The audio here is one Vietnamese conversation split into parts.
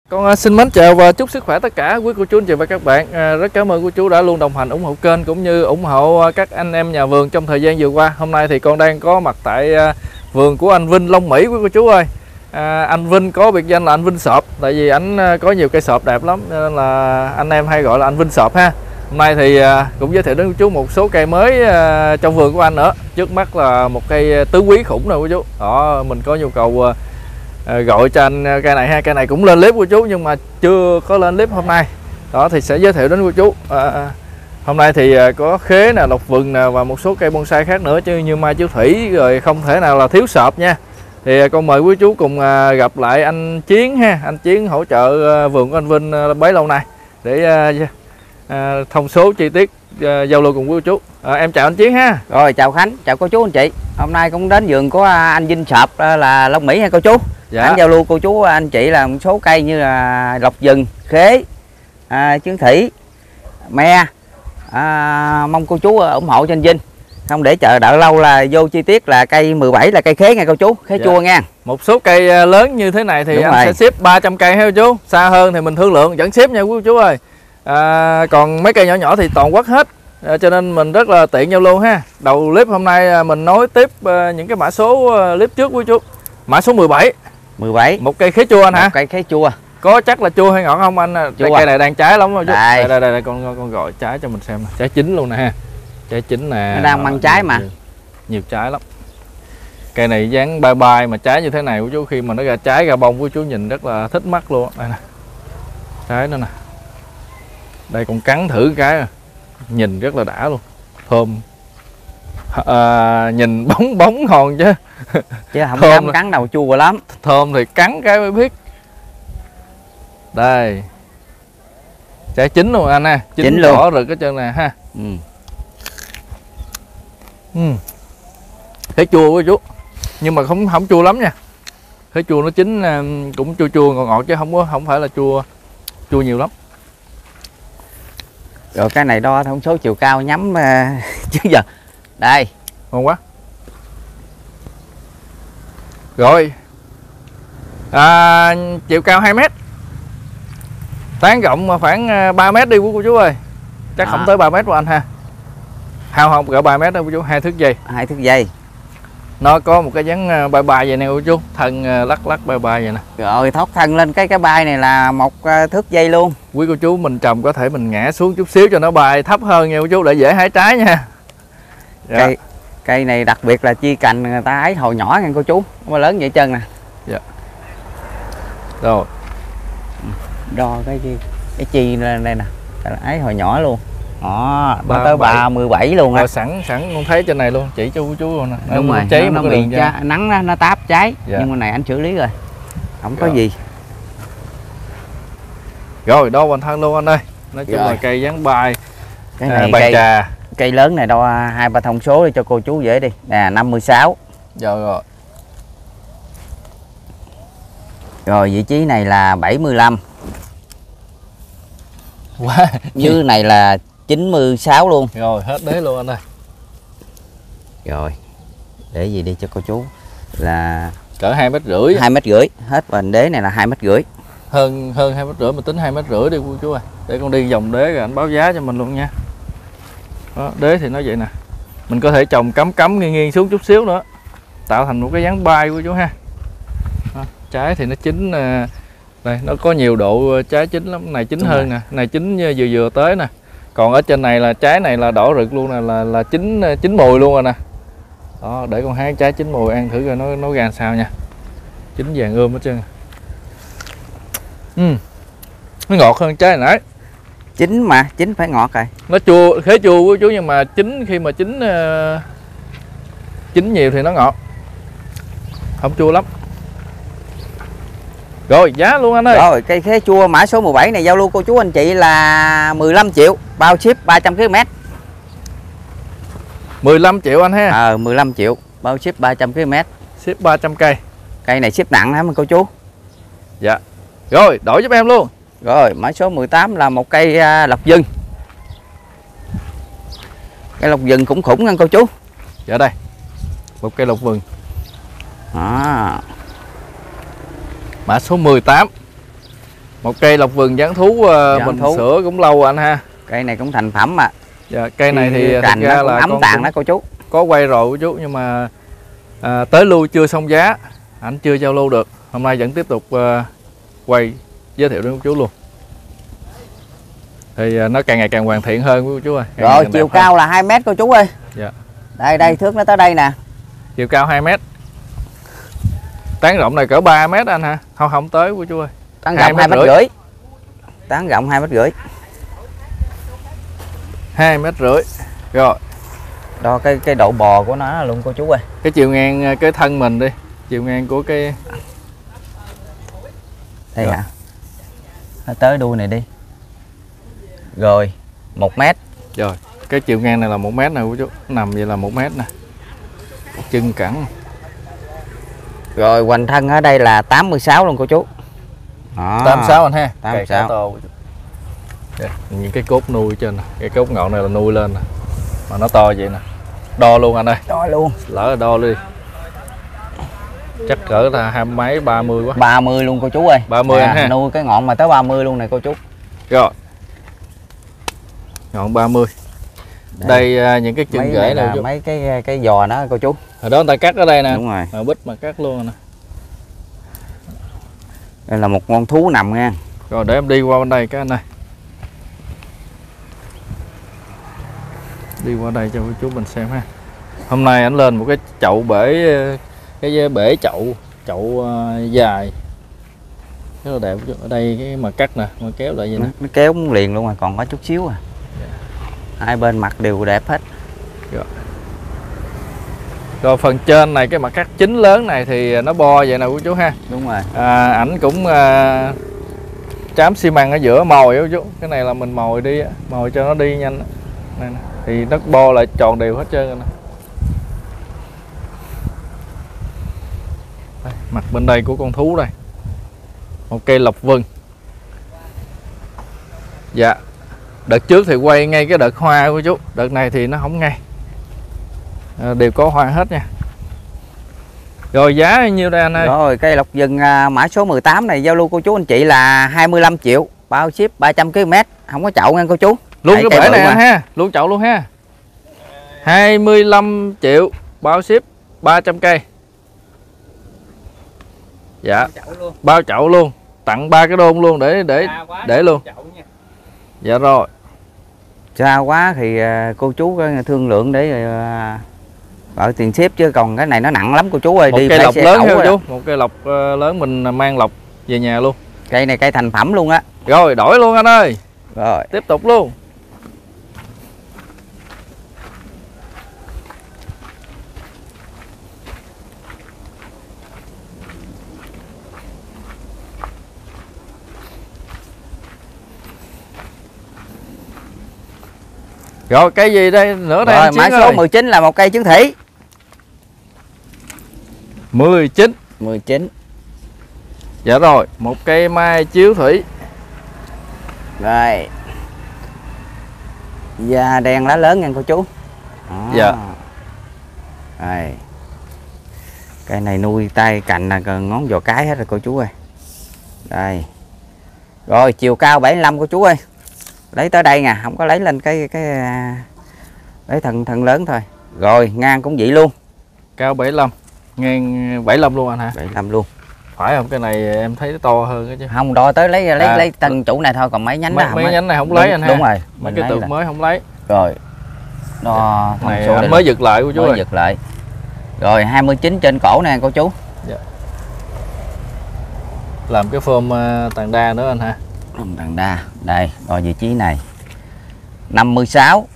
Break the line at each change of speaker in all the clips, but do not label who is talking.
Con xin mến chào và chúc sức khỏe tất cả quý cô chú anh chị và các bạn. Rất cảm ơn cô chú đã luôn đồng hành ủng hộ kênh cũng như ủng hộ các anh em nhà vườn trong thời gian vừa qua. Hôm nay thì con đang có mặt tại vườn của anh Vinh Long Mỹ quý cô chú ơi. Anh Vinh có biệt danh là anh Vinh Sọp, tại vì anh có nhiều cây sọp đẹp lắm nên là anh em hay gọi là anh Vinh Sọp ha. Hôm nay thì cũng giới thiệu đến cô chú một số cây mới trong vườn của anh nữa. Trước mắt là một cây tứ quý khủng nè cô chú. Đó, mình có nhu cầu gọi cho anh cây này ha. Cây này cũng lên clip của chú nhưng mà chưa có lên clip hôm nay. Đó thì sẽ giới thiệu đến cô chú. Hôm nay thì có khế nè, lộc vừng nè và một số cây bonsai khác nữa chứ như mai chiếu thủy rồi, không thể nào là thiếu sọp nha. Thì con mời quý chú cùng gặp lại anh Chiến ha. Anh Chiến hỗ trợ vườn của anh Vinh bấy lâu nay để thông số chi tiết giao lưu cùng quý chú. Em chào anh Chiến ha.
Rồi chào Khánh, chào cô chú anh chị. Hôm nay cũng đến vườn của anh Vinh Sọp là Long Mỹ ha cô chú.
Dạ.
Anh giao lưu cô chú anh chị là một số cây như là lộc vừng, khế, trứng thủy, me. Mong cô chú ủng hộ cho anh Vinh. Không để chờ đợi lâu là vô chi tiết là cây 17 là cây khế nha cô chú, khế chua nha.
Một số cây lớn như thế này thì
đúng
anh
rồi,
sẽ ship 300 cây ha cô chú. Xa hơn thì mình thương lượng vẫn ship nha quý cô chú ơi. Còn mấy cây nhỏ nhỏ thì toàn quốc hết. Cho nên mình rất là tiện nhau luôn ha. Đầu clip hôm nay mình nói tiếp những cái mã số clip trước quý chú. Mã số 17.
17.
Một cây khế chua anh hả?
Một cây khế chua.
Có chắc là chua hay ngọt không anh? Cây này đang trái lắm chú.
Đây
Con gọi trái cho mình xem. Trái chín luôn nè ha. Trái chín nè.
Nó đang mang trái mà.
Nhiều trái lắm. Cây này dáng bye bye mà trái như thế này của chú, khi mà nó ra trái ra bông của chú nhìn rất là thích mắt luôn. Đây nè. Trái nữa nè. Đây con cắn thử cái à. Nhìn rất là đã luôn. Thơm. Nhìn bóng bóng hòn chứ.
Chứ không dám cắn đầu chua lắm.
Thơm thì cắn cái mới biết. Đây. Trái chín luôn anh ha. Chín luôn. Đỏ rực cái chân nè ha. Khế chua của chú. Nhưng mà không chua lắm nha. Khế chua nó chín cũng chua chua ngọt ngọt chứ không phải là chua nhiều lắm.
Rồi cái này đo thông số chiều cao nhắm chứ giờ. Đây,
ngon quá. Rồi. Chiều cao 2 m. Tán rộng khoảng 3 m đi của cô chú ơi. Chắc không tới 3 m của anh ha. Không cỡ 3 m đâu cô chú, 2 thước dây.
2 thước dây.
Nó có một cái dáng bài vậy nè cô chú, thân lắc bài vậy nè.
Rồi thoát thân lên cái bài này là 1 thước dây luôn.
Quý cô chú mình trồng có thể mình ngã xuống chút xíu cho nó bài thấp hơn nha cô chú, để dễ hái trái nha. Dạ.
Cây này đặc biệt là chi cành người ta hái hồi nhỏ nha cô chú, nó lớn vậy chân nè. Dạ.
Rồi.
Đo cái chi lên đây nè, ấy hồi nhỏ luôn. Đó, nó tới 37 luôn á.
Sẵn con thấy trên này luôn, chỉ cho cô chú luôn nè.
Đúng rồi,
cháy
nó bị nắng nó táp trái. Dạ. Nhưng mà này anh xử lý rồi. Không có gì.
Rồi, đo hoàn thân luôn anh ơi. Nói chung là cây dáng bài.
Cái này
bài trà.
Cây lớn này đo 2-3 thông số để cho cô chú dễ đi. Nè 56.
Rồi.
Rồi vị trí này là 75.
Quá.
Dưới này là 96 luôn.
Rồi hết đế luôn anh ơi.
Rồi. Để gì đi cho cô chú là
cỡ 2,5 m.
2,5 m. Hết vành đế này là 2,5 m.
Hơn 2,5 m, mình tính 2,5 m đi cô chú ơi. Để con đi vòng đế rồi anh báo giá cho mình luôn nha. Đó, đế thì nó vậy nè. Mình có thể trồng cắm nghiêng xuống chút xíu nữa, tạo thành một cái dáng bay của chú ha. Đó, trái thì nó chín đây, nó có nhiều độ trái chín lắm. Này chín hơn nè, này chín vừa tới nè. Còn ở trên này là trái này là đỏ rực luôn nè, là chín mùi luôn rồi nè. Đó, để con hái trái chín mùi ăn thử coi nó ra sao nha. Chín vàng ươm hết trơn. Nó ngọt hơn trái này nãy.
Chín mà, chín phải ngọt rồi.
Nó chua, khế chua của chú, nhưng mà khi mà chín nhiều thì nó ngọt. Không chua lắm. Rồi, giá luôn anh ơi.
Rồi, cây khế chua mã số 17 này giao lưu cô chú anh chị là 15 triệu, bao ship 300 km.
15 triệu anh ha.
15 triệu, bao ship 300 km.
Ship 300 cây.
Cây này ship nặng hả mà cô chú?
Dạ. Rồi, đổi giúp em luôn.
Rồi, mã số 18 là một cây lộc vừng. Cây lộc vừng cũng khủng nha cô chú.
Dạ đây. Một cây lộc vừng.
Đó.
Mã số 18. Một cây lộc vừng dán thú mình sửa cũng lâu anh ha.
Cây này cũng thành phẩm mà.
Dạ, cây này thì
cành nó cũng ấm tàn đó cô chú.
Có quay rồi cô chú, nhưng mà tới lưu chưa xong giá, ảnh chưa giao lưu được. Hôm nay vẫn tiếp tục quay giới thiệu đến cô chú luôn. Thì nó càng ngày càng hoàn thiện hơn cô chú ơi.
Rồi chiều cao hơn. Là 2 mét cô chú ơi.
Dạ.
Đây thước nó tới đây nè.
Chiều cao 2 mét. Tán rộng này cỡ 3 mét anh hả? Không tới cô chú ơi.
Tán rộng 2 mét rưỡi. Tán rộng 2 mét rưỡi.
2 mét rưỡi. Rồi.
Đo cái độ bò của nó luôn cô chú ơi.
Cái chiều ngang cái thân mình đi. Chiều ngang của cái
đây hả? Nó tới đuôi này đi. Rồi 1 mét.
Rồi cái chiều ngang này là 1 mét nè cô chú. Nằm vậy là 1 mét nè. Chân cẳng.
Rồi hoành thân ở đây là 86 luôn cô chú. Đó.
86 anh ha.
86.
Những cái cốt nuôi trên nè. Cái cốt ngọn này là nuôi lên nè. Mà nó to vậy nè. Đo luôn anh ơi.
Đo luôn.
Lỡ là đo đi. Chắc cỡ là 20 mấy 30 quá.
30 luôn cô chú ơi.
30 anh ha.
Nuôi cái ngọn mà tới 30 luôn này cô chú.
Rồi. Ngọn 30. Đây những cái chân rễ này
mấy cái giò đó cô chú.
Hồi đó người ta cắt ở đây nè.
Đúng rồi.
Rồi bít mà cắt luôn nè.
Đây là một con thú nằm nha.
Rồi để em đi qua bên đây cái anh ơi. Đi qua đây cho chú mình xem ha. Hôm nay anh lên một cái chậu bể, cái bể chậu dài rất là đẹp. Ở đây cái mà cắt nè, mà kéo lại vậy nè.
Nó kéo liền luôn rồi, còn có chút xíu à. Hai bên mặt đều đẹp hết.
Rồi phần trên này cái mặt cắt chính lớn này thì nó bo vậy nè cô chú ha.
Đúng rồi.
Ảnh cũng trám xi măng ở giữa mồi cô chú. Cái này là mình mồi đi, mồi cho nó đi nhanh. Này nè. Thì nó bo lại tròn đều hết trơn rồi nè. Đây, mặt bên đây của con thú đây. Một cây lộc vừng. Dạ. Đợt trước thì quay ngay cái đợt hoa của chú. Đợt này thì nó không ngay. Đều có hoa hết nha. Rồi giá bao nhiêu đây anh ơi?
Rồi cây lộc vừng mã số 18 này giao lưu cô chú anh chị là 25 triệu. Bao ship 300 km. Không có chậu nha cô chú.
Luôn cái bể này anh ha. Luôn chậu luôn ha. 25 triệu. Bao ship 300 cây. Dạ. Bao chậu luôn. Tặng 3 cái đôn luôn để luôn. Dạ rồi.
Xa quá thì cô chú thương lượng để gọi tiền ship, chứ còn cái này nó nặng lắm cô chú ơi.
Một
đi
cây lộc lớn ha chú.
À.
Một cây lộc lớn mình mang lộc về nhà luôn.
Cây này cây thành phẩm luôn á.
Rồi đổi luôn anh ơi.
Rồi
tiếp tục luôn. Rồi cây gì đây nữa đây?
Rồi mã số 19 là một cây trứng thủy.
19. Dạ rồi, một cây mai chiếu thủy.
Rồi. Da đen lá lớn nha cô chú. Đó.
Dạ.
Rồi. Cây này nuôi tay cạnh là ngón giò cái hết rồi cô chú ơi. Đây. Rồi chiều cao 75 cô chú ơi. Lấy tới đây nè, không có lấy lên cái lấy thân lớn thôi. Rồi ngang cũng vậy luôn.
Cao 75, ngang 75 luôn anh hả?
75 luôn.
Phải không? Cái này em thấy nó to hơn cái chứ.
Không, đo tới lấy thân chủ này thôi, còn mấy nhánh đó không.
Mấy nhánh này không lấy anh ha.
Đúng rồi.
Mấy cái tượng mới không lấy.
Rồi. Đo
này anh mới giật lại cô chú ơi.
Giật lại. Rồi 29 trên cổ nè cô chú.
Dạ. Làm cái phôm tàn đa nữa anh ha.
Tàn đa. Đây, đo vị trí này. 56.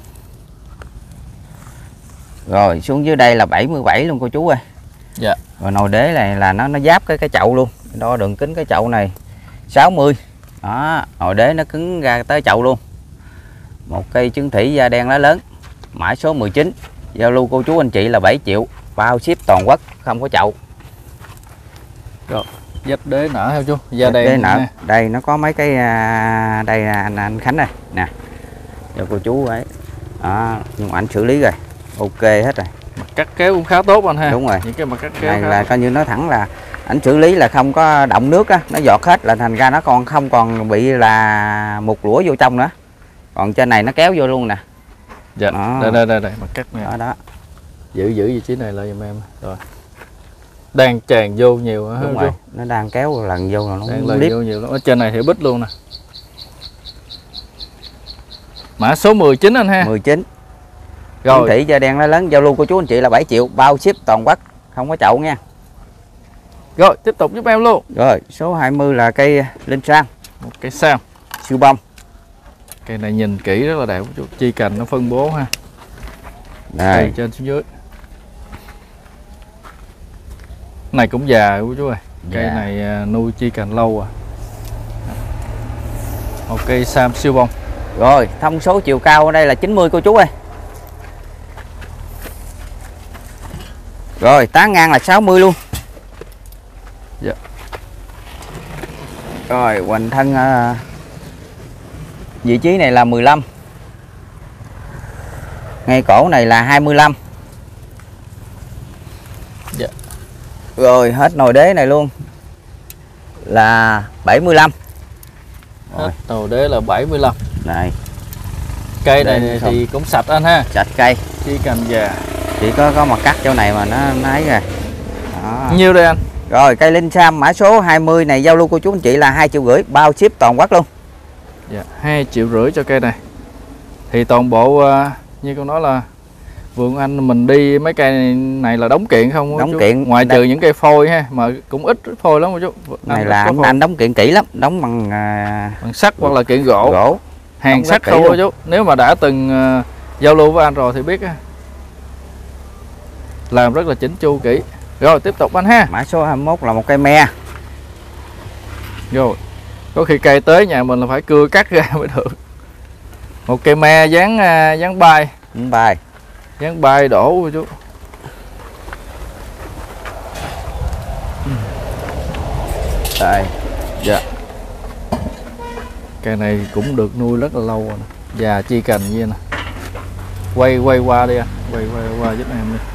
Rồi xuống dưới đây là 77 luôn cô chú ơi.
Dạ.
Rồi nồi đế này là nó giáp cái chậu luôn. Đo đường kính cái chậu này 60. Đó, nồi đế nó cứng ra tới chậu luôn. Một cây trứng thủy da đen lá lớn. Mã số 19. Giao lưu cô chú anh chị là 7 triệu. Bao ship toàn quốc, không có chậu.
Rồi, dách đế nở theo chú. Da đen
đế nở. Đây nó có mấy cái đây anh Khánh này nè. Cho cô chú ấy. Đó, nhưng mà anh xử lý rồi. Ok hết rồi.
Mặt cắt kéo cũng khá tốt anh ha.
Đúng rồi.
Những cái mặt cắt kéo
này là coi như nó thẳng là ảnh xử lý là không có động nước á, nó giọt hết là thành ra nó còn không còn bị là mục lũa vô trong nữa. Còn trên này nó kéo vô luôn nè.
Dạ. Đây mặt cắt nè.
Đó.
Giữ vị trí này lại giùm em. Rồi. Đang tràn vô nhiều hả?
Đúng rồi. Nó đang kéo lần vô là nó
đang lần vô nhiều lắm. Ở trên này thì bít luôn nè. Mã số 19 anh ha.
19.
Rồi.
Thị da đen lá lớn giao lưu của chú anh chị là 7 triệu bao ship toàn quốc, không có chậu nha.
Rồi, tiếp tục giúp em luôn.
Rồi, số 20 là cây Linh Sam.
Một cây sam
Siêu bông.
Cây này nhìn kỹ rất là đẹp chú. Chi cành nó phân bố ha.
Đây.
Cây trên xuống dưới. Này cũng già của chú ơi. Cây này nuôi chi cành lâu à. Một cây sam siêu bông.
Rồi, thông số chiều cao ở đây là 90 cô chú ơi. Rồi, tán ngang là 60 luôn.
Dạ.
Rồi, hoành thân vị trí này là 15. Ngay cổ này là 25.
Dạ.
Rồi, hết nồi đế này luôn là 75.
Hết nồi đế là 75.
Này.
Cây này thì cũng sạch anh ha.
Sạch cây.
Chi cành già.
Chỉ có mặt cắt chỗ này mà nó ấy rồi. Đó.
Nhiêu đây anh?
Rồi cây Linh Sam mã số 20 này giao lưu của chú anh chị là 2,5 triệu bao ship toàn quốc luôn.
Dạ, 2,5 triệu cho cây này. Thì toàn bộ như con nói là vườn anh mình đi mấy cây này là đóng kiện không?
Đóng
chú?
kiện.
Ngoài trừ những cây phôi ha, mà cũng ít phôi lắm chú.
Này là anh đóng kiện kỹ lắm, đóng bằng
sắt hoặc là kiện gỗ. Hàng sắt không đó chú. Nếu mà đã từng giao lưu với anh rồi thì biết làm rất là chỉnh chu kỹ. Rồi tiếp tục anh ha.
Mã số 21 là một cây me.
Rồi. Có khi cây tới nhà mình là phải cưa cắt ra mới được. Một cây me dáng bay. Dáng bay đổ chú.
Đây.
Dạ. Cây này cũng được nuôi rất là lâu rồi. Già chi cành như vậy nè. Quay qua đi anh. Quay qua giúp em đi.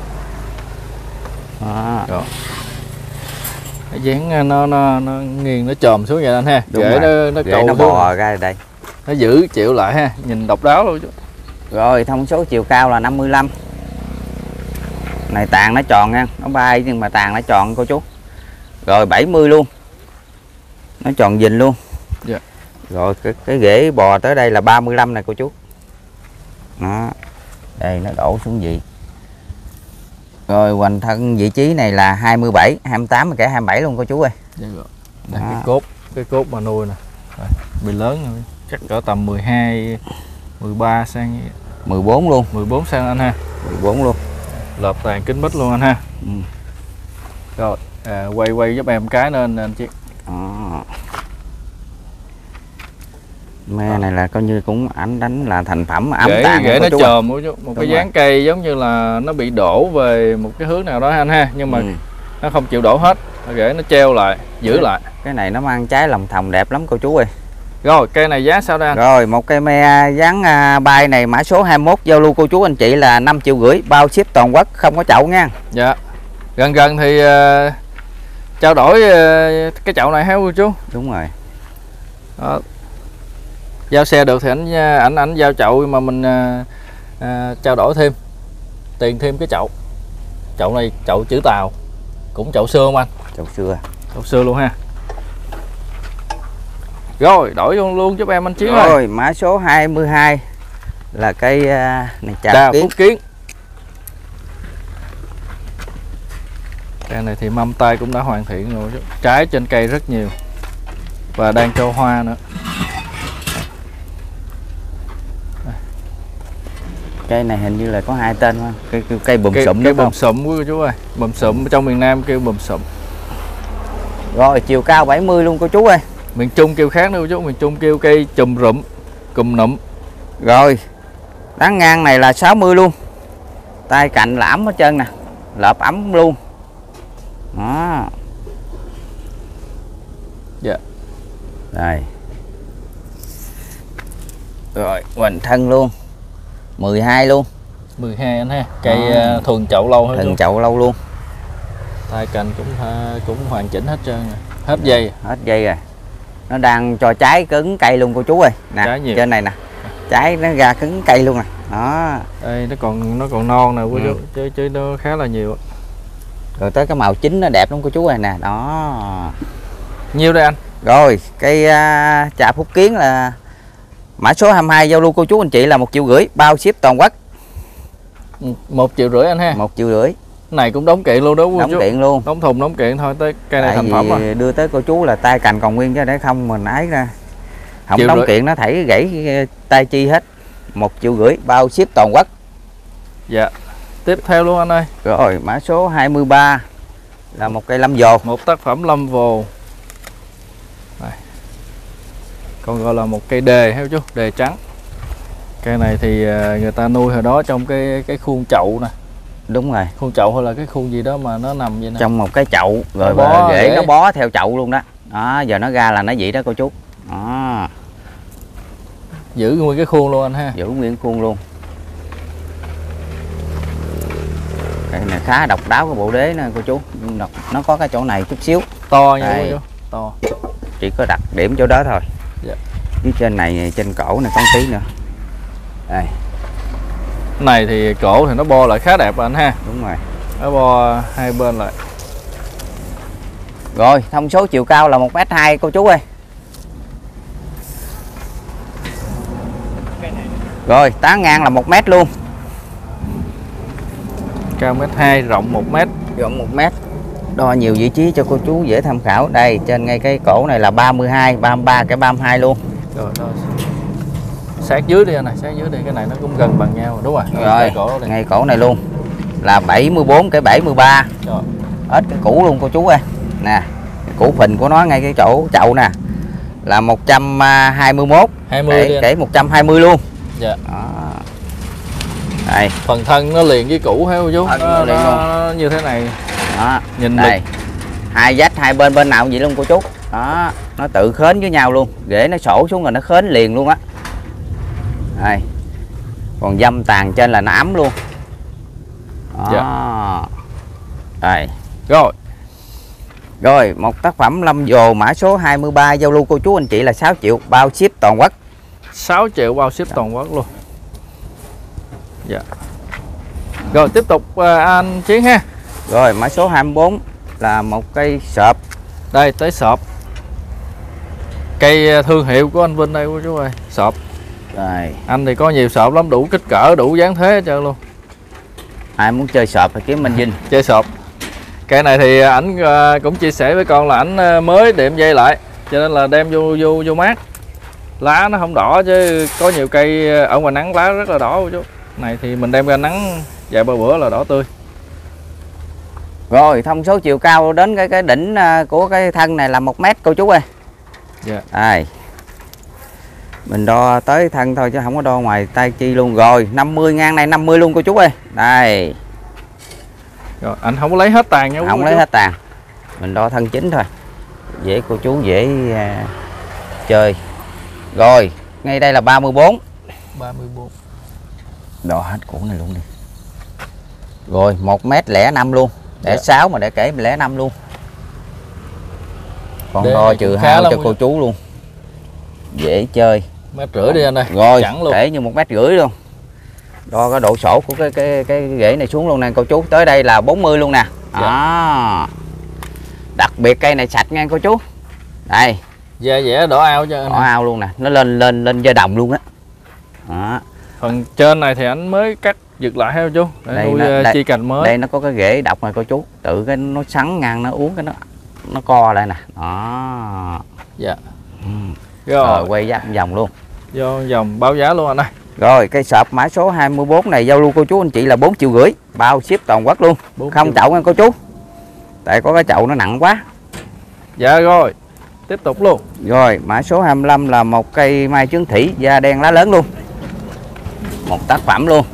Rồi. Cái dáng nó nghiêng nó chồm xuống vậy anh ha. Rễ nó cầu
nó bò ra đây.
Nó giữ chịu lại ha, nhìn độc đáo luôn chú.
Rồi thông số chiều cao là 55. Này tàn nó tròn nha, nó bay nhưng mà tàn nó tròn cô chú. Rồi 70 luôn. Nó tròn dình luôn.
Dạ.
Rồi cái rễ bò tới đây là 35 này cô chú. Đó. Đây nó đổ xuống vị. Rồi hoành thân vị trí này là 27, 28 kể 27 luôn cô chú ơi.
Dạ rồi. Đây cái cốt mà nuôi nè. Bị lớn rồi. Chắc cỡ tầm 12 13 cm.
14 luôn.
14 cm anh ha.
14 luôn.
Lợp tàn kính mít luôn anh ha. Rồi, quay giúp em cái nên anh chị.
Me này là coi như cũng ảnh đánh là thành phẩm ấm tàn.
Rễ nó chồm một cái dáng cây giống như là nó bị đổ về một cái hướng nào đó anh ha, nhưng mà nó không chịu đổ hết, rễ nó treo lại, giữ lại.
Cái này nó mang trái lòng thòng đẹp lắm cô chú ơi.
Rồi cây này giá sao đây anh?
Rồi một cây me dáng bay này mã số 21 giao lưu cô chú anh chị là 5,5 triệu bao ship toàn quốc, không có chậu nha.
Dạ. Gần thì trao đổi cái chậu này hả cô chú?
Đúng rồi.
Đó. Giao xe được thì ảnh giao chậu mà mình trao đổi thêm tiền thêm cái chậu. Chậu này chậu chữ Tàu, cũng chậu xưa không anh?
Chậu xưa.
Chậu xưa luôn ha. Rồi đổi luôn giúp em anh Chiến
rồi.
Rồi
mã số 22 là cây này
Trà Phúc Kiến. Cây này thì mâm tay cũng đã hoàn thiện rồi, trái trên cây rất nhiều và đang cho hoa nữa.
Cây này hình như là có 2 tên không? Cây bùm sụm.
Cây bùm sụm của chú ơi. Bùm sụm trong miền Nam kêu bùm sụm.
Rồi chiều cao 70 luôn cô chú ơi.
Miền Trung kêu khác nữa cô chú, miền Trung kêu cây chùm rụm, cùm nụm.
Rồi tán ngang này là 60 luôn. Tay cạnh là ấm hết trơn nè, lợp ấm luôn. Đó.
Dạ.
Đây. Rồi hoành thân luôn 12 luôn.
12 anh ha. Cây thuần chậu lâu hơn.
Thuần chậu lâu luôn.
Tay cành cũng hoàn chỉnh hết trơn rồi. Hết dây.
Hết dây rồi. Nó đang cho trái cứng cây luôn cô chú ơi. Nè, trên này nè. Trái nó ra cứng cây luôn nè. Đó.
Đây nó còn non nè cô chú, chứ nó khá là nhiều.
Rồi tới cái màu chín nó đẹp lắm cô chú ơi nè. Đó.
Nhiêu đây anh?
Rồi, cây trà Phúc Kiến là mã số 22 giao lưu cô chú anh chị là 1,5 triệu, bao ship toàn quốc.
1,5 triệu anh ha.
1,5 triệu.
Này cũng đóng kiện luôn đó cô chú.
Đóng kiện luôn.
Đóng thùng đóng kiện thôi, tới cây này thành phẩm rồi.
Đưa tới cô chú là tay cành còn nguyên chứ để không mình ấy ra. Không đóng kiện nó thảy gãy tay chi hết. 1,5 triệu, bao ship toàn quốc.
Dạ. Tiếp theo luôn anh ơi.
Rồi, mã số 23 là một cây lâm vồ.
Một tác phẩm lâm vồ. Này. Còn gọi là một cây đề hay chú, đề trắng. Cây này thì người ta nuôi hồi đó trong cái khuôn chậu nè.
Đúng rồi.
Khuôn chậu hay là cái khuôn gì đó mà nó nằm vậy nè.
Trong một cái chậu rồi rễ nó bó theo chậu luôn đó. Đó, giờ nó ra là nó vậy đó cô chú. Đó.
Giữ nguyên cái khuôn luôn anh ha.
Giữ nguyên khuôn luôn. Cây này khá độc đáo cái bộ đế nè cô chú. Nó có cái chỗ này chút xíu
to nha cô chú. To.
Chỉ có đặc điểm chỗ đó thôi.
Dạ.
Phía trên này, trên cổ này có một tí nữa. Đây.
Này thì cổ thì nó bo lại khá đẹp anh ha.
Đúng rồi.
Nó bo hai bên lại.
Rồi, thông số chiều cao là 1m2 cô chú ơi. Rồi, tán ngang là 1 mét luôn.
Cao 1m2, rộng 1m.
Rộng 1 mét. Đo nhiều vị trí cho cô chú dễ tham khảo. Đây, trên ngay cái cổ này là 32, 33, cái 32 luôn.
Rồi. Sát dưới đi anh này, sát dưới đi, cái này nó cũng gần bằng nhau rồi, đúng rồi.
Rồi, ngay cổ này luôn là 74, cái 73.
Rồi.
Hết cái cũ luôn cô chú ơi. Nè, cái củ phình của nó ngay cái chỗ chậu nè là 121.
20
kể 120 luôn.
Dạ.
Đó. Đây.
Phần thân nó liền với củ hay cô chú. Nó như thế này.
Đó.
Nhìn
đây. Hai vách hai bên nào vậy luôn cô chú. Đó, nó tự khến với nhau luôn. Rễ nó sổ xuống rồi nó khến liền luôn á. Đây. Còn dăm tàn trên là nó ấm luôn. Đó.
Dạ.
Đây.
Rồi,
một tác phẩm lâm vồ mã số 23 giao lưu cô chú anh chị là 6 triệu, bao ship toàn quốc.
6 triệu bao ship toàn quốc luôn. Dạ. Rồi tiếp tục anh Chiến ha.
Rồi mã số 24 là một cây sợp.
Đây tới sọp. Cây thương hiệu của anh Vinh đây cô chú ơi, sọp.
Rồi.
Anh thì có nhiều sọp lắm, đủ kích cỡ, đủ dáng thế hết trơn luôn.
Ai muốn chơi sọp thì kiếm Minh Vinh.
Chơi sọp. Cây này thì ảnh cũng chia sẻ với con là ảnh mới đệm dây lại, cho nên là đem vô mát. Lá nó không đỏ chứ có nhiều cây ở ngoài nắng lá rất là đỏ cô chú. Này thì mình đem ra nắng vài ba bữa là đỏ tươi.
Rồi thông số chiều cao đến cái đỉnh của cái thân này là 1 mét cô chú ơi.
Dạ.
Đây. Mình đo tới thân thôi chứ không có đo ngoài tay chi luôn. Rồi 50, ngang này 50 luôn cô chú ơi. Đây.
Rồi anh không có lấy hết tàn nha.
Không lấy hết tàn. Mình đo thân chính thôi. Dễ cô chú dễ chơi. Rồi, ngay đây là 34.
34.
Đo hết củ này luôn đi. Rồi 1m05 luôn. Để 6 mà để kể 05 luôn. Còn đo trừ hao cho cô chú luôn. Dễ chơi.
1,5 mét đi anh ơi.
Rồi
luôn.
kể như 1,5 mét luôn. Đo cái độ sổ của cái rễ này xuống luôn nè cô chú. Tới đây là 40 luôn nè. Đó. Đặc biệt cây này sạch nha cô chú. Đây.
Da dẻ đỏ ao cho anh.
Đỏ ao luôn nè. Nó lên da đồng luôn á. Đó.
Phần trên này thì anh mới cắt giật lại theo chú. Để nuôi chi cành mới.
Đây nó có cái rễ độc này cô chú. Tự cái nó sắn ngang nó uống cái nó co lại nè. Đó.
Dạ.
Rồi quay vòng luôn.
Vô vòng báo giá luôn anh ơi.
Rồi cây sọp mã số 24 này giao lưu cô chú anh chị là 4,5 triệu, bao ship toàn quốc luôn. Không chậu nha cô chú. Tại có cái chậu nó nặng quá.
Dạ rồi. Tiếp tục luôn.
Rồi mã số 25 là một cây mai trứng thủy da đen lá lớn luôn. Một tác phẩm luôn.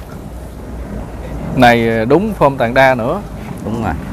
Này đúng form tàn đa nữa.
Đúng rồi.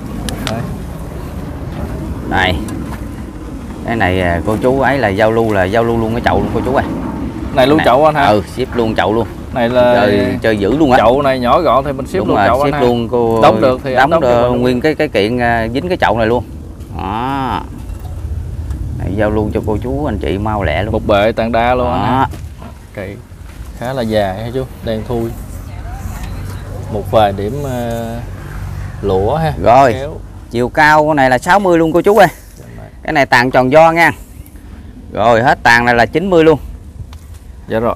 Này. Cái này cô chú ấy là giao lưu luôn cái chậu luôn cô chú ơi.
Này luôn chậu anh hả?
Ừ, ship luôn chậu luôn.
Này là
chơi dữ luôn á.
Chậu này nhỏ gọn thì mình xếp luôn chậu
xếp luôn cô.
Đóng được thì
đóng nguyên cái kiện dính cái chậu này luôn. Đó. Này, giao lưu cho cô chú anh chị mau lẹ luôn.
Một bệ tàn đa luôn
đó.
Cây khá là dài ha chú, đen thui. Một vài điểm lũa ha.
Rồi
kéo.
Chiều cao con này là 60 luôn cô chú ơi. Cái này tàn tròn do nha. Rồi hết tàn này là 90 luôn.
Dạ rồi.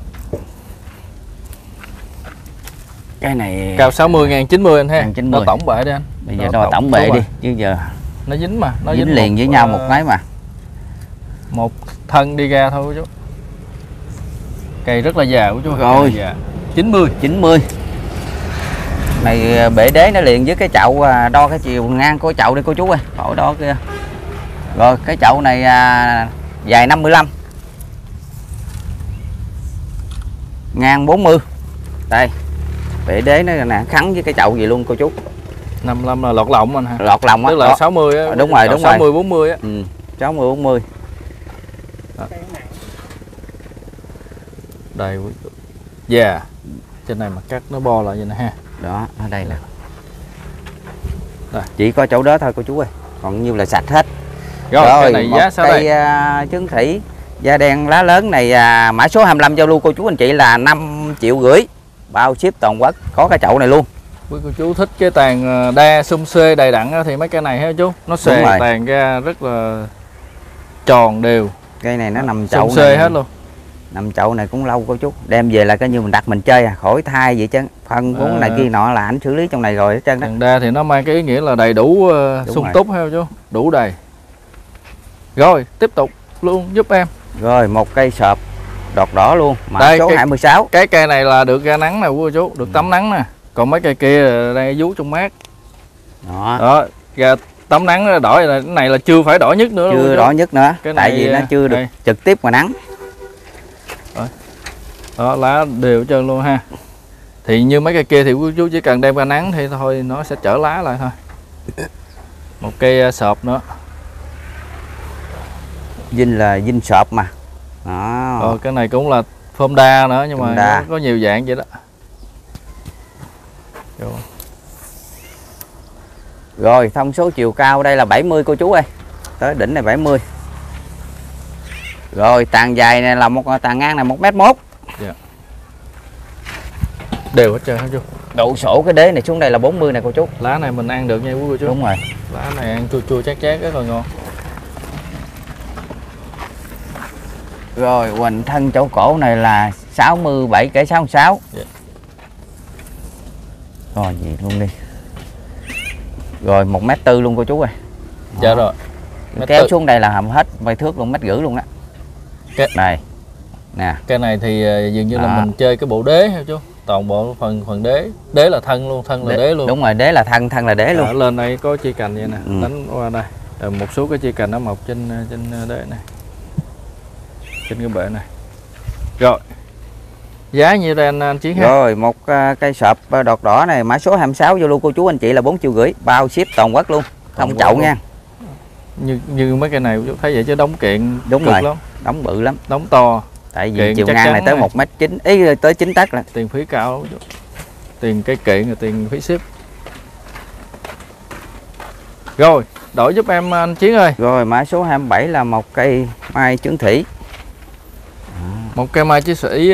Cái này
cao 60 ngàn 90 anh ha.
90.
Nó tổng bệ đi anh.
Bây giờ đo tổng bệ đi chứ giờ
nó dính mà, nó
dính liền với nhau một cái mà.
Một thân đi ra thôi chú. Cây rất là già của chú.
Rồi.
Già. 90.
Này bể đế nó liền với cái chậu, đo cái chiều ngang của chậu đi cô chú ơi, khỏi đo kia. Rồi cái chậu này dài 55, ngang 40. Đây bể đế nó nè, khắn với cái chậu gì luôn cô chú.
55 là lọt lòng anh hả?
Lọt lòng á.
Tức là
đó.
60 á.
Đúng rồi,
60 40 á.
60 40.
Đó. Đây. Dạ. Trên này mà cắt nó bo lại vậy nè ha.
Đó, ở đây nè. Chỉ có chỗ đó thôi cô chú ơi, còn như là sạch hết.
Rồi cái này giá sao
đây?
Cây
trứng thủy da đen lá lớn này mã số 25 giao lưu cô chú anh chị là 5,5 triệu, bao ship toàn quốc, có cái chậu này luôn.
Quý cô chú thích cái tàn đa xum xê đầy đặn thì mấy cái này ha chú, nó xề tàn ra rất là tròn đều.
Cây này nó nằm chậu
xum xê hết luôn.
Nằm chậu này cũng lâu cô chú, đem về là coi như mình đặt mình chơi khỏi thay vậy chứ. Phân cuốn này kia nọ là ảnh xử lý trong này rồi hết trơn đó.
Tàn đa thì nó mang cái ý nghĩa là đầy đủ sung túc ha chú, đủ đầy. Rồi tiếp tục luôn giúp em.
Rồi một cây sợp đọt đỏ luôn, mã
đây,
số 26.
Cái cây này là được ra nắng nè cô chú, được tắm nắng nè. Còn mấy cây kia đang vú trong mát. Đó, ra tắm nắng đỏ này, cái này là chưa phải đỏ nhất nữa.
Chưa đỏ nhất nữa,
cái
tại
này,
vì nó chưa được trực tiếp ngoài nắng.
Đó, lá đều trơn luôn ha. Thì như mấy cây kia thì cô chú chỉ cần đem ra nắng thì thôi nó sẽ trở lá lại thôi. Một cây sọp nữa.
Dinh là dinh sọp mà. Đó.
Cái này cũng là phơm đa nữa nhưng mà nó có nhiều dạng vậy đó.
Rồi thông số chiều cao đây là 70 cô chú ơi. Tới đỉnh này 70. Rồi tàn dài này là tàn ngang này 1m1.
Dạ. Đều hết trơn hả chú?
Độ sổ cái đế này xuống đây là 40 này cô chú.
Lá này mình ăn được nha quý cô chú.
Đúng rồi.
Lá này ăn chua chua chát chát rất là ngon.
Rồi hoành thân chỗ cổ này là 67 kẻ 66.
Yeah.
Rồi gì luôn đi. Rồi 1m4 luôn cô chú ơi.
Dạ rồi.
Kéo xuống đây là hầm hết vài thước luôn, 1,5 m luôn á. Này. Nè.
Cái này thì dường như là mình chơi cái bộ đế hả chú? Toàn bộ phần đế là thân luôn, thân là đế luôn.
Đúng rồi, đế là thân là đế luôn.
Ở lên đây có chia cành vậy nè, đánh qua đây. Rồi một số cái chia cành nó mọc trên đế này. Trên cái bệ này. Rồi. Giá nhiêu đây anh Chiến ha?
Rồi một cây sọp đọt đỏ này mã số 26 vô luôn cô chú anh chị là 4,5 triệu, bao ship toàn quốc luôn. Không chậu nha.
Như mấy cây này thấy vậy chứ đóng kiện
đúng rồi
lắm.
Đóng bự lắm,
đóng to.
Tại vì chiều ngang này tới 1m9 ý, tới 9 tấc là
tiền phí cao, tiền cái kiện rồi tiền phí ship. Rồi đổi giúp em anh Chiến ơi.
Rồi mã số 27 là một cây mai trứng thủy.
Một cây mai chiến sĩ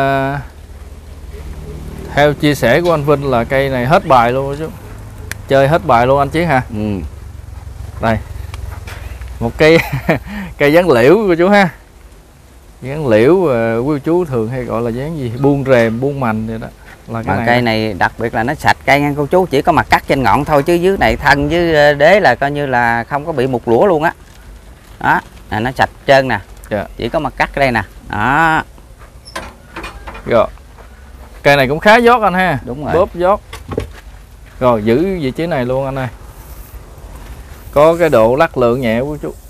theo chia sẻ của anh Vinh là cây này hết bài luôn chứ. Chơi hết bài luôn anh Chiến ha. Đây. Một cây cây dáng liễu của chú ha. Dáng liễu quý chú thường hay gọi là dáng gì? Buông rèm, buông mành vậy đó. Là cái
mà cây này đặc biệt là nó sạch cây nha cô chú, chỉ có mặt cắt trên ngọn thôi chứ dưới này thân với đế là coi như là không có bị mục lũa luôn á. Đó, nó sạch trơn nè.
Dạ.
Chỉ có mặt cắt ở đây nè. Đó.
Rồi. Cây này cũng khá giót anh ha.
Đúng rồi.
Bóp giót. Rồi giữ vị trí này luôn anh ơi. Có cái độ lắc lượng nhẹ của chú.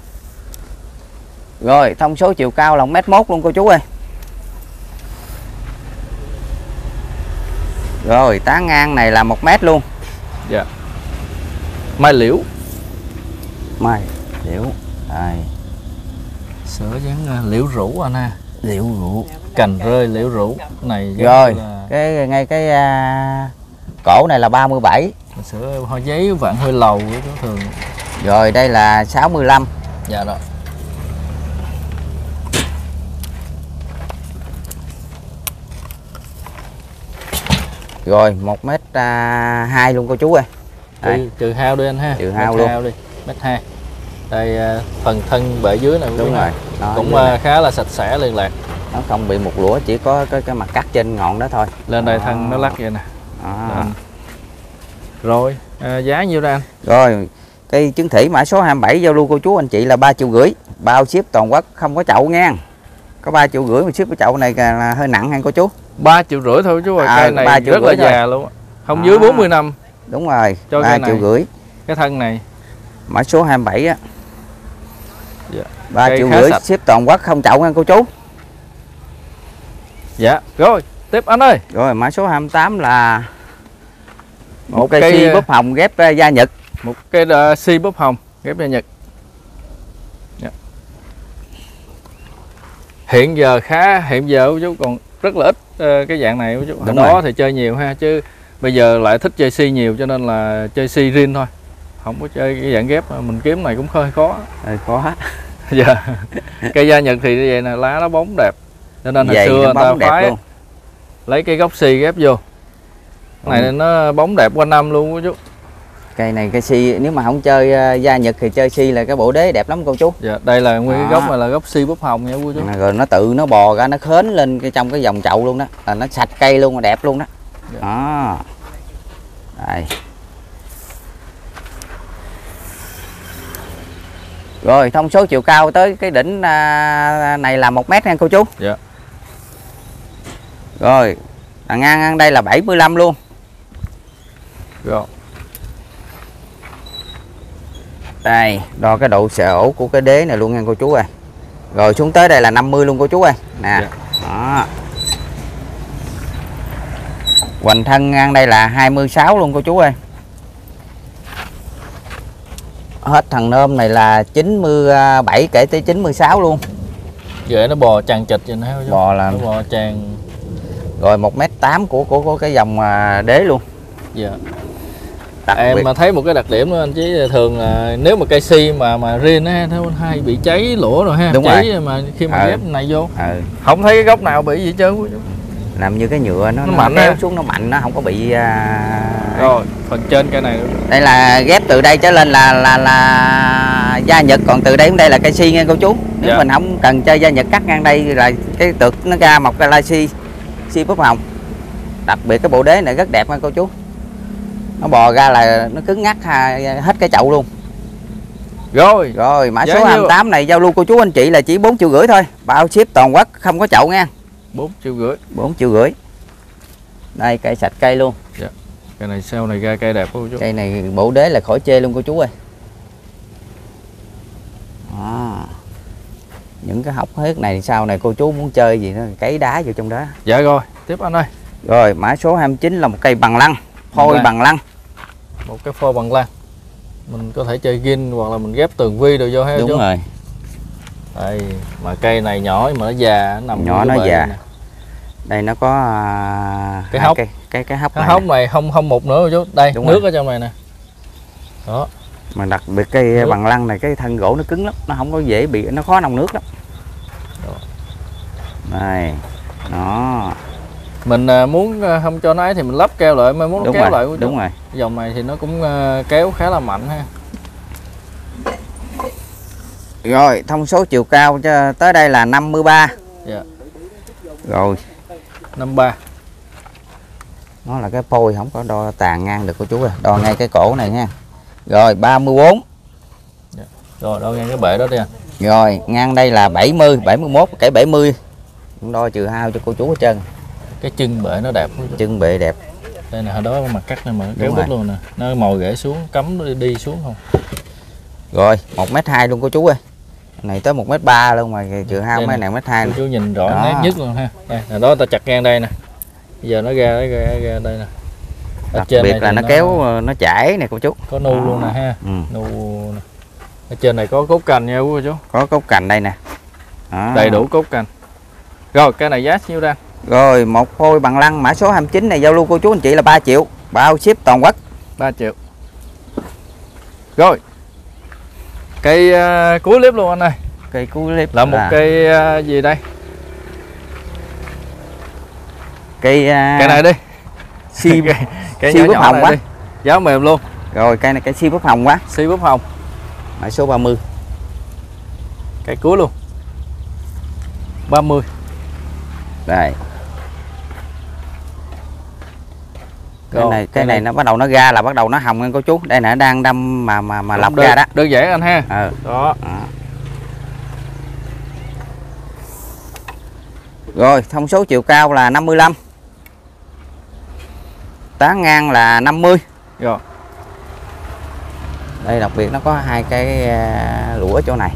Rồi thông số chiều cao là 1m1 luôn cô chú ơi. Rồi tán ngang này là 1m luôn.
Dạ. Mai liễu.
Mai liễu. Đây.
Sữa dáng liễu rũ anh ha. liễu rủ, cành rơi liễu rủ này.
Rồi
là...
cái ngay cái cổ này là 37.
sữa hoa giấy vạn hơi lầu của chú thường.
Rồi đây là 65.
Dạ đó.
Rồi 1m2 luôn cô chú ơi.
Trừ hao đi anh ha.
Trừ hao luôn.
đi. 1m2. Đây phần thân bệ dưới này
đúng rồi. Đó,
cũng khá là sạch sẽ liên lạc.
Nó không bị một lũa, chỉ có cái mặt cắt trên ngọn đó thôi.
Lên đây thân nó lắc vậy nè. Rồi giá nhiêu ra anh?
Rồi cây trứng thủy mã số 27 giao lưu cô chú anh chị là 3,5 triệu, bao ship toàn quốc, không có chậu nha. Có 3,5 triệu mà ship cái chậu này là hơi nặng ha cô chú.
3,5 triệu thôi chú ơi. Cây này rất là già luôn, không dưới 40 năm.
Đúng rồi,
cho
3,5 triệu.
Cái thân này
mã số 27 á.
Dạ.
3,5 triệu ship toàn quốc, không chậu nha cô chú.
Dạ. Rồi tiếp anh ơi.
Rồi mã số 28 là một cây si bóp hồng ghép da Nhật.
Một cây si bóp hồng ghép da Nhật. Dạ. Hiện giờ chú còn rất là ít cái dạng này chú. Ở đó thì chơi nhiều ha, chứ bây giờ lại thích chơi si nhiều cho nên là chơi si riêng thôi, không có chơi cái dạng ghép. Mình kiếm này cũng hơi khó.
Khó.
Dạ. Cây da Nhật thì như vậy nè, lá nó bóng đẹp cho nên hồi xưa người ta phái lấy cây gốc si ghép vô. Này nó bóng đẹp quanh năm luôn chú.
Cây này cây si, nếu mà không chơi da Nhật thì chơi si là cái bộ đế đẹp lắm cô chú.
Dạ, đây là nguyên cái gốc này là gốc si bóp hồng nha cô chú.
Rồi nó tự nó bò ra, nó khến lên trong cái vòng chậu luôn đó, là nó sạch cây luôn, đẹp luôn đó.
Dạ.
Đó. Đây. Rồi thông số chiều cao tới cái đỉnh này là 1 mét nha cô chú.
Dạ.
Rồi ngang đây là 75 luôn.
Rồi.
Đây, đo cái độ xệ của cái đế này luôn nha cô chú ơi. Rồi xuống tới đây là 50 luôn cô chú ơi. Nè. Dạ. Đó. Hoành thân ngang đây là 26 luôn cô chú ơi. Hết thằng nôm này là 97 kể tới 96 luôn.
Vậy nó bò tràn trịch vậy nè chú.
Bò là
nó bò tràn.
Rồi 1m8 của cái dòng đế luôn.
Dạ. Em mà thấy một cái đặc điểm nữa anh Chí, thường là nếu mà cây si mà riêng á nó hay bị cháy lũa rồi ha.
Đúng
cháy
rồi.
Mà khi mà ghép này vô
không
thấy cái góc nào bị gì hết trơn.
Làm như cái nhựa nó
mạnh
kéo xuống, nó mạnh, nó không có bị
rồi phần trên cây này
đây là ghép từ đây trở lên là da Nhật, còn từ đây đến đây là cây si nha cô chú. Nếu mình không cần chơi da Nhật, cắt ngang đây là cái tược nó ra một cái lai si bóp hồng. Đặc biệt cái bộ đế này rất đẹp nha cô chú, nó bò ra là nó cứng ngắc hết cái chậu luôn. Rồi mã số 28 này giao lưu cô chú anh chị là chỉ 4,5 triệu thôi, bao ship toàn quốc, không có chậu nha.
4,5 triệu.
4,5 triệu. Đây cây sạch cây luôn.
Dạ. Cây này sau này ra cây đẹp cô chú.
Cây này bộ đế là khỏi chê luôn cô chú ơi. Những cái hốc hếch này sau này cô chú muốn chơi gì nó cấy đá vô trong đó.
Dạ rồi, tiếp anh ơi.
Rồi mã số 29 là một cây bằng lăng, phôi bằng lăng.
Một cái phôi bằng lăng. Mình có thể chơi gin hoặc là mình ghép tường vi đồ vô ha chú.
Đúng rồi.
Đây, mà cây này nhỏ mà nó già, nó nằm
nhỏ nó già.
này.
Đây nó có
cái hốc.
Cái hốc
này. Hốc này không một nữa chú. Đây,
đúng
nước
rồi.
ở trong này nè. Đó.
Mà đặc biệt cây bằng lăng này cái thân gỗ nó cứng lắm, nó không có dễ bị, nó khó nòng nước lắm. Đây. Đó.
Mình muốn không cho nó ấy thì mình lắp keo lại, mà muốn nó kéo lại.
Đúng rồi.
Dòng này thì nó cũng kéo khá là mạnh ha.
Rồi thông số chiều cao cho tới đây là 53.
Dạ.
Rồi
53.
Nó là cái phôi không có đo tàn ngang được cô chú ơi, đo ngay cái cổ này nha. Rồi 34.
Dạ. Rồi đo ngang cái bể đó đi anh.
Rồi ngang đây là 70, 71 cái 70. Cũng đo trừ hao cho cô chú hết trơn.
Cái chân bể nó đẹp.
Chân bể đẹp.
Đây nè, hồi đó mặt cắt này mà kéo đứt luôn nè, nó mồi rễ xuống, cắm nó đi xuống không.
Rồi 1m2 luôn cô chú ơi. Này tới 1m3 luôn mà trừ hao mấy này 1m2.
Chú nhìn rõ nét nhất luôn ha. Đây, hồi đó ta chặt ngang đây nè. Bây giờ nó ra đây nè. Ở
Đặc
trên
biệt
này
là nó kéo nó chảy nè cô chú.
Có nu luôn nè ha. Nu nè. Ở trên này có cốt cành nha cô chú.
Có cốt cành đây nè.
Đầy đủ cốt cành. Rồi cây này giá nhiêu ra?
Rồi một phôi bằng lăng mã số 29 này giao lưu cô chú anh chị là 3 triệu, bao ship toàn quốc.
3 triệu. Rồi cây cuối clip luôn anh ơi.
Cây cuối clip
là một cây gì đây?
Cây
này đi.
Si
cây
si
nhỏ
búp hồng quá
đi. Giá mềm luôn.
Rồi cây này cây si búp hồng quá.
Si búp hồng
mã số 30.
Cây cuối luôn. 30.
Đây.
Rồi,
cái này nó bắt đầu nó ra là bắt đầu nó hồng nha cô chú. Đây nè đang đâm mà lọc ra đó.
Đơn giản anh ha. Đó.
Rồi thông số chiều cao là 55. Tán ngang là 50.
Rồi.
Đây đặc biệt nó có hai cái lũa ở chỗ này.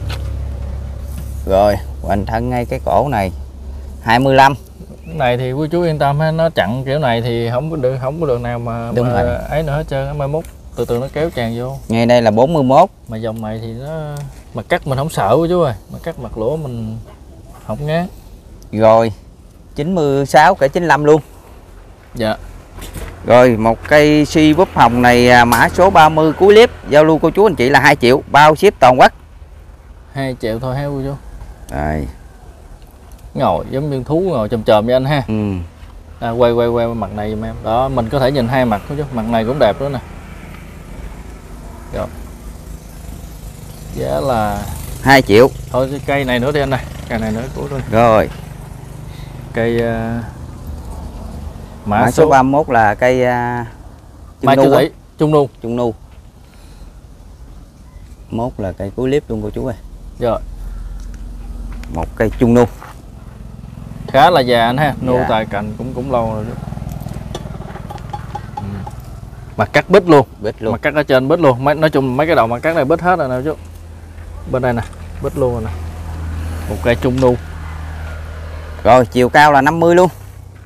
Rồi hoành thân ngay cái cổ này 25.
Cái này thì quý chú yên tâm ha, nó chặn kiểu này thì không có đường nào mà ấy nữa hết trơn. Mai mốt từ từ nó kéo tràn vô.
Ngay đây là 41.
Mà dòng này thì nó mà cắt mình không sợ quý chú ơi, mà cắt mặt lỗ mình không ngán.
Rồi 96 cả 95 luôn.
Dạ.
Rồi một cây si búp hồng này mã số 30 cuối clip giao lưu cô chú anh chị là 2 triệu, bao ship toàn quốc.
2 triệu thôi ha cô chú.
Rồi.
Ngồi giống như thú ngồi chồm chồm với anh ha. Quay mặt này giùm em. Đó, mình có thể nhìn hai mặt cô chú. Mặt này cũng đẹp đó nè. Rồi. Giá là
2 triệu.
Thôi cây này nữa đi anh này. Cây này nữa của tôi.
Rồi.
Cây
mã số 31 là cây
Mai Chu Thủy, Trung Nu.
Mốt là cây cuối clip luôn cô chú ơi.
Rồi.
Một cây Trung Nu.
Khá là già anh ha, nu
dạ.
tài cành cũng lâu rồi đó. Mà cắt bít luôn. Mà cắt ở trên bít luôn. Nói chung mấy cái đầu mà cắt này bít hết rồi nè chú. Bên đây nè, bít luôn rồi nè. Một cây Trung Nu.
Rồi chiều cao là 50 luôn.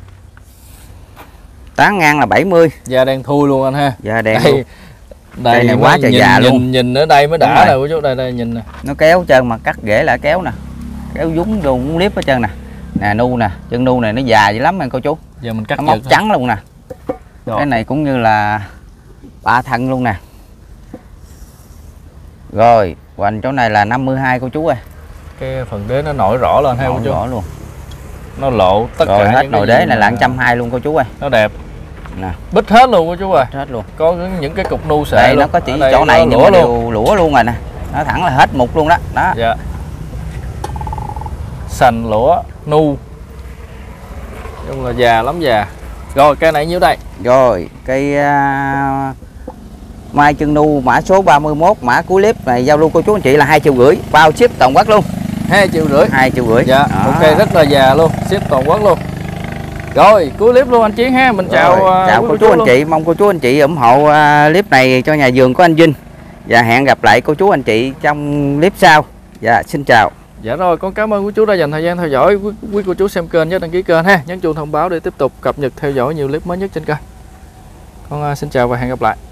Tán ngang là 70.
Da đen thui luôn anh ha.
Da đen
đây,
luôn.
Đây
này quá trời già luôn.
Nhìn ở đây mới đã nè cô chú, đây nhìn nè.
Nó kéo trơn mà cắt rễ lại kéo nè. Kéo dúng đồ cũng liếp hết trơn nè. Nè nu nè, chân nu này nó già dữ lắm anh cô chú.
Giờ mình cắt
nó móc trắng luôn nè.
Rồi.
Cái này cũng như là 3 thân luôn nè. Rồi, hoành chỗ này là 52 cô chú ơi.
Cái phần đế nó nổi rõ lên ha cô chú.
Rõ luôn.
Nó lộ tất
rồi,
cả
hết nồi đế này là 120 luôn cô chú ơi.
Nó đẹp.
Nè.
Bít hết luôn cô chú ơi.
Hết luôn.
Có những cái cục nu sệ
đây
luôn.
Nó có chỉ chỗ này nhưng mà đều lũa luôn rồi nè. Nó thẳng là hết mục luôn đó. Đó.
Dạ. Sành lũa nu. Chung là già lắm già. Rồi cây này nhiêu đây?
Rồi cây mai chân nu mã số 31 mã cuối clip này giao lưu cô chú anh chị là 2,5 triệu, bao ship toàn quốc luôn.
2,5 triệu.
2,5 triệu.
Dạ. Ok rất là già luôn, ship toàn quốc luôn. Rồi cuối clip luôn anh Chiến ha. Mình chào
chào cô chú anh chị, mong cô chú anh chị ủng hộ clip này cho nhà vườn của anh Vinh. Và hẹn gặp lại cô chú anh chị trong clip sau. Dạ xin chào.
Dạ rồi, con cảm ơn quý chú đã dành thời gian theo dõi. Quý cô chú xem kênh nhớ đăng ký kênh ha, nhấn chuông thông báo để tiếp tục cập nhật theo dõi nhiều clip mới nhất trên kênh. Con xin chào và hẹn gặp lại.